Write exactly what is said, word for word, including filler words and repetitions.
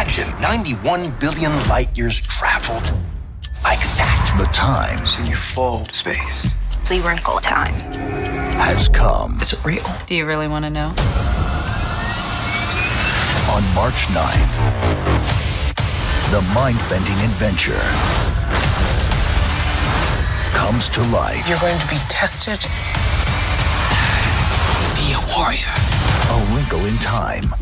Imagine ninety-one billion light years traveled like that. The time. So you fall to space. Play Wrinkle time. Has come. Is it real? Do you really want to know? On March ninth, the mind-bending adventure comes to life. You're going to be tested. Be a warrior. A Wrinkle in Time.